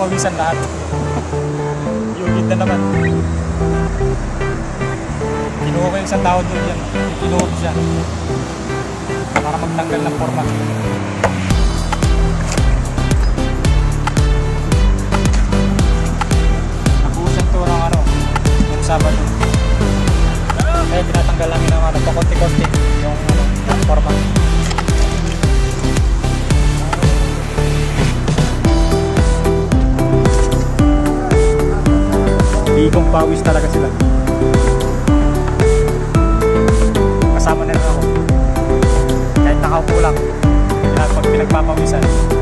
pawisan lahat. Yugid na naman. Kinuha ko yung isang tao doon yan. Kinuha ko siya. Para magtanggal ng forma. Nabuhusan to ng ano, yung Sabado. Kaya tinatanggal namin ng ano, pakonti-konti yung forma. Bigong pawis talaga sila. Kasama na rin ako. Kahit nakaupo lang, pag pinagpapawisan.